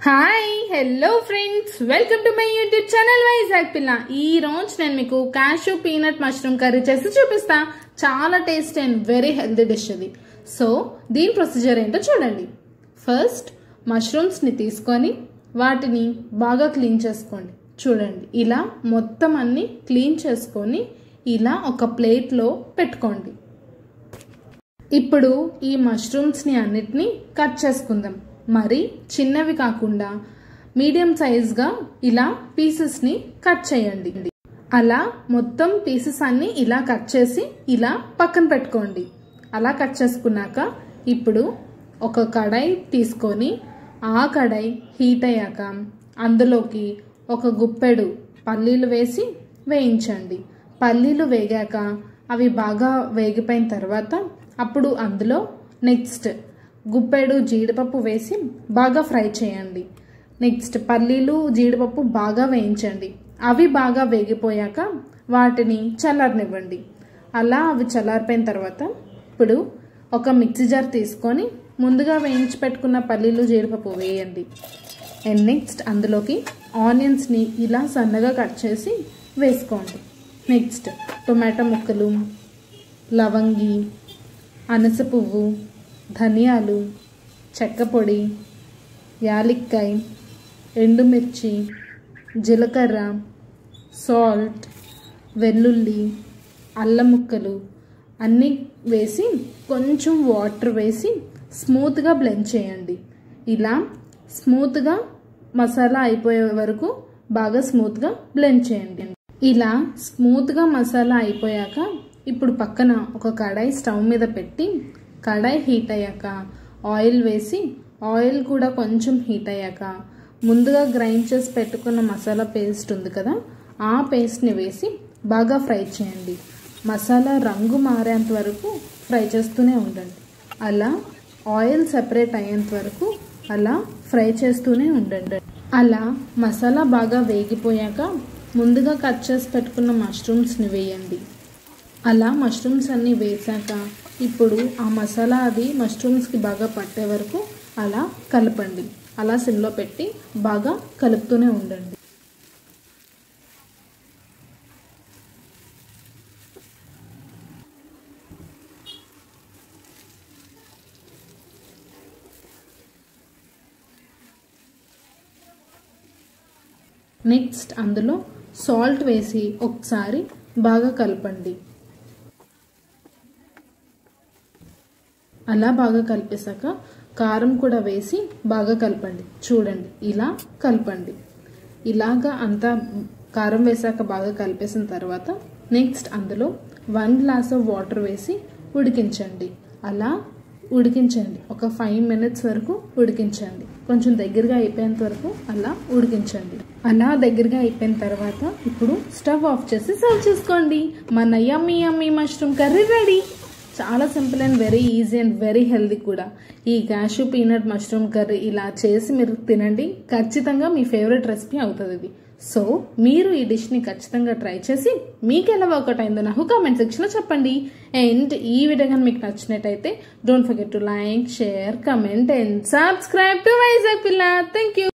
Hi hello friends, welcome to my YouTube channel Vizag పిల్ల. ఈ రోజు నేను మీకు క్యాష్యూ పీనట్ మష్రూమ్ కర్రీ చేసి చూపిస్తా. చాలా taste and very healthy dish అది. సో దీని ప్రొసీజర్ ఏంటో చూడండి. ఫస్ట్ మష్రూమ్స్ ని తీసుకొని వాటిని బాగా క్లీన్ చేసుకోండి. చూడండి, ఇలా మొత్తం అన్ని క్లీన్ చేసుకొని ఇలా ఒక ప్లేట్లో పెట్టుకోండి. ఇప్పుడు ఈ మష్రూమ్స్ ని అన్నిటిని కట్ చేసుకుందాం. మరి చిన్నవి కాకుండా మీడియం సైజ్గా ఇలా పీసెస్ని కట్ చేయండి. అలా మొత్తం పీసెస్ అన్ని ఇలా కట్ చేసి ఇలా పక్కన పెట్టుకోండి. అలా కట్ చేసుకున్నాక ఇప్పుడు ఒక కడాయి తీసుకొని ఆ కడాయి హీట్ అయ్యాక అందులోకి ఒక గుప్పెడు పల్లీలు వేసి వేయించండి. పల్లీలు వేగాక అవి బాగా వేగిపోయిన తర్వాత అప్పుడు అందులో నెక్స్ట్ గుప్పెడు జీడిపప్పు వేసి బాగా ఫ్రై చేయండి. నెక్స్ట్ పల్లీలు జీడిపప్పు బాగా వేయించండి. అవి బాగా వేగిపోయాక వాటిని చల్లారనివ్వండి. అలా అవి చల్లారిపోయిన తర్వాత ఇప్పుడు ఒక మిక్సీ జార్ తీసుకొని ముందుగా వేయించి పెట్టుకున్న పల్లీలు జీడిపప్పు వేయండి. అండ్ నెక్స్ట్ అందులోకి ఆనియన్స్ని ఇలా సన్నగా కట్ చేసి వేసుకోండి. నెక్స్ట్ టొమాటో ముక్కలు, లవంగి, అనస పువ్వు, ధనియాలు, చెక్క పొడి, యాలక్కాయ, ఎండుమిర్చి, జీలకర్ర, సాల్ట్, వెల్లుల్లి, అల్లం ముక్కలు అన్నీ వేసి కొంచెం వాటర్ వేసి స్మూత్గా బ్లెండ్ చేయండి. ఇలా స్మూత్గా మసాలా అయిపోయే వరకు బాగా స్మూత్గా బ్లెండ్ చేయండి. ఇలా స్మూత్గా మసాలా అయిపోయాక ఇప్పుడు పక్కన ఒక కడాయి స్టవ్ మీద పెట్టి కడాయి హీట్ అయ్యాక ఆయిల్ వేసి ఆయిల్ కూడా కొంచెం హీట్ అయ్యాక ముందుగా గ్రైండ్ చేసి పెట్టుకున్న మసాలా పేస్ట్ ఉంది కదా, ఆ పేస్ట్ని వేసి బాగా ఫ్రై చేయండి. మసాలా రంగు మారేంత వరకు ఫ్రై చేస్తూనే ఉండండి. అలా ఆయిల్ సెపరేట్ అయ్యేంత వరకు అలా ఫ్రై చేస్తూనే ఉండండి. అలా మసాలా బాగా వేగిపోయాక ముందుగా కట్ చేసి పెట్టుకున్న మష్రూమ్స్ని వేయండి. అలా మష్రూమ్స్ అన్నీ వేసాక ఇప్పుడు ఆ మసాలా అది మష్రూమ్స్కి బాగా పట్టే వరకు అలా కలపండి. అలా సిమ్లో పెట్టి బాగా కలుపుతూనే ఉండండి. నెక్స్ట్ అందులో సాల్ట్ వేసి ఒకసారి బాగా కలపండి. అలా బాగా కలిపేశాక కారం కూడా వేసి బాగా కలపండి. చూడండి, ఇలా కలపండి. ఇలాగా అంతా కారం వేసాక బాగా కలిపేసిన తర్వాత నెక్స్ట్ అందులో 1 గ్లాస్ ఆఫ్ వాటర్ వేసి ఉడికించండి. అలా ఉడికించండి. ఒక 5 మినిట్స్ వరకు ఉడికించండి. కొంచెం దగ్గరగా అయిపోయేంత వరకు అలా ఉడికించండి. అలా దగ్గరగా అయిపోయిన తర్వాత ఇప్పుడు స్టవ్ ఆఫ్ చేసి సర్వ్ చేసుకోండి. మన yummy yummy mushroom curry ready. చాలా simple and very easy and very healthy కూడా. ఈ క్యాష్యూ పీనట్ మష్రూమ్ కర్రీ ఇలా చేసి మీరు తినండి. ఖచ్చితంగా మీ ఫేవరెట్ రెసిపీ అవుతుంది ఇది. సో మీరు ఈ డిష్ని ఖచ్చితంగా ట్రై చేసి మీకు ఎలా వర్కౌట్ అయిందో నాకు కామెంట్ సెక్షన్లో చెప్పండి. అండ్ ఈ వీడియో కానీ మీకు నచ్చినట్టయితే don't forget to like, share, comment and subscribe to Vizag పిల్ల. Thank you.